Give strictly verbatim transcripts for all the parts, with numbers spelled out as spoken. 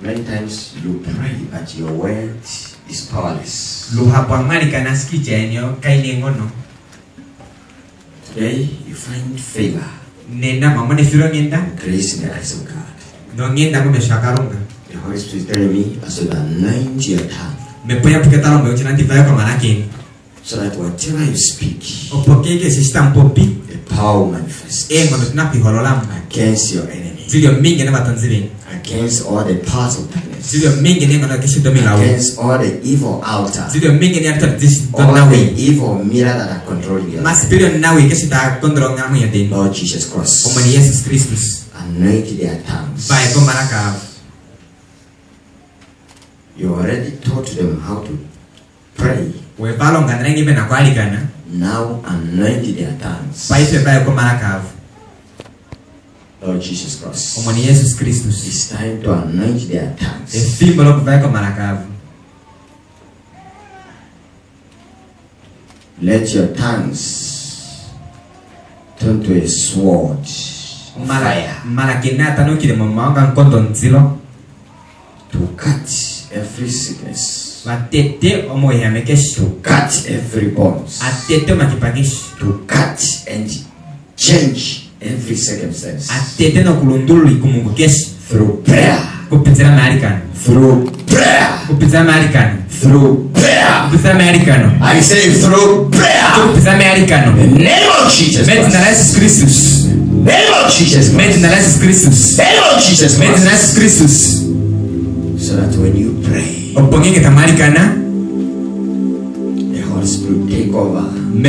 Many times you pray, but your word is powerless. Today you find favor, grace in the eyes of God. The Holy Spirit is telling me I should anoint your tongue, so that whatever you speak, the power will manifest against your enemy, against all the powers of darkness, against all the evil altars, all the evil mirror that are controlling your life. Lord Jesus Christ, anoint their tongues. You already taught them how to pray. Now anoint their tongues. Lord Jesus Christ, it's time to anoint their tongues. Let your tongues turn to a sword of fire, to cut every sickness, to cut every bones, to cut and change every circumstance through prayer, through prayer, through prayer. I say through prayer. In the name of Jesus Christ. Name of Jesus Christ. Name of Jesus Christ. So that when you pray, the Holy Spirit take over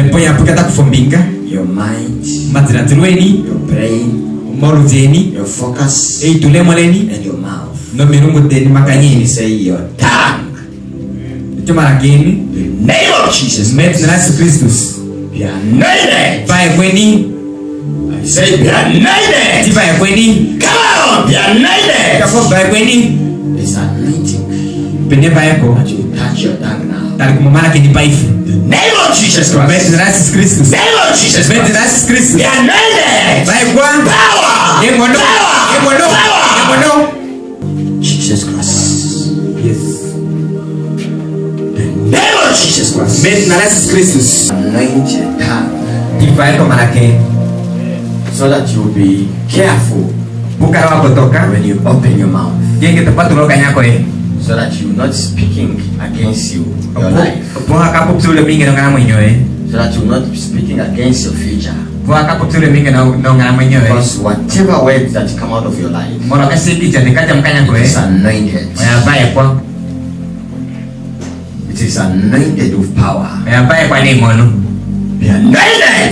your mind, your brain, your focus, and your mouth. Say your tongue. The name of Jesus Christ. Be anointed. I say be anointed. Come on, be anointed. It's anointing that you touch your tongue now. The name of Jesus Christ. Name of Jesus Christ. Be anointed. Power. Power. Power. Jesus Christ. Yes. The name of Jesus Christ. Anoint your tongue, so that you will be careful when you open your mouth, so that you are not speaking against you, your life, so that you are not speaking against your future. Because whatever words that come out of your life is anointed. It is anointed with power. Be anointed. Be anointed.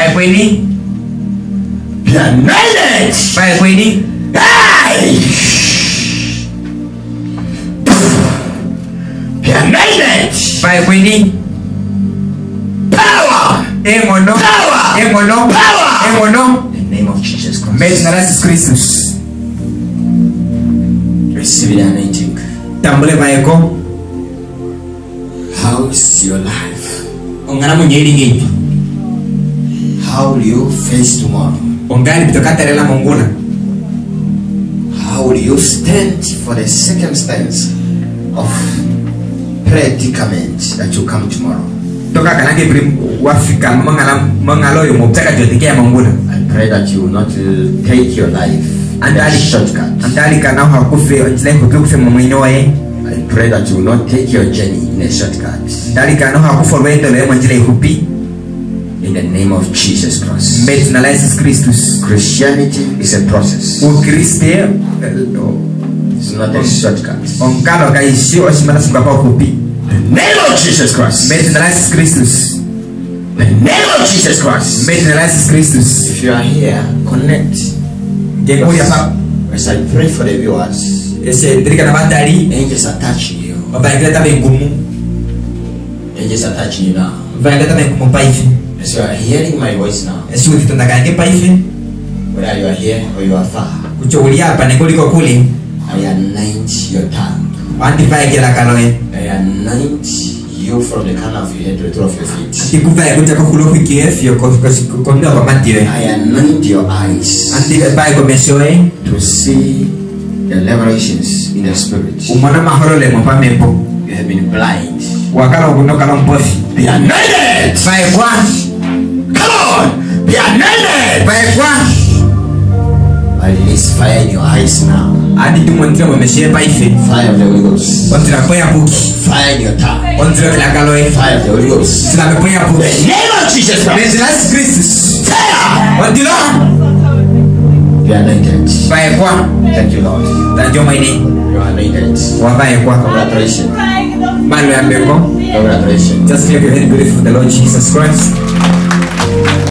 Hey! Be anointed. Power. Power. Power. In the name of Jesus Christ. Receive the anointing. How is your life? How will you face tomorrow? How will you stand for the circumstance of predicament that you come tomorrow? I pray that you will not uh, take your life and a shortcut. I pray that you will not take your journey in a shortcut. In the name of Jesus Christ. Christianity is a process. It's not a shortcut. The name of Jesus Christ. The name of Jesus Christ. If you are here, connect. As I pray for the viewers, angels are touching you. Angels are touching you now. As you are hearing my voice now, whether you are here or you are far, I anoint your tongue. I anoint you from the corner of your head to the top of your feet. I anoint your eyes to see the revelations in the spirit. You have been blind. Be anointed. Come on, be anointed. I release fire in your eyes now. Fire of the Holy Ghost. Fire in your tongue. Fire of the Holy Ghost. In the name of Jesus Christ. Fire. You are anointed. Thank you, Lord. You are anointed. Congratulations. Congratulations. Just clap your hand beautiful for the Lord Jesus Christ.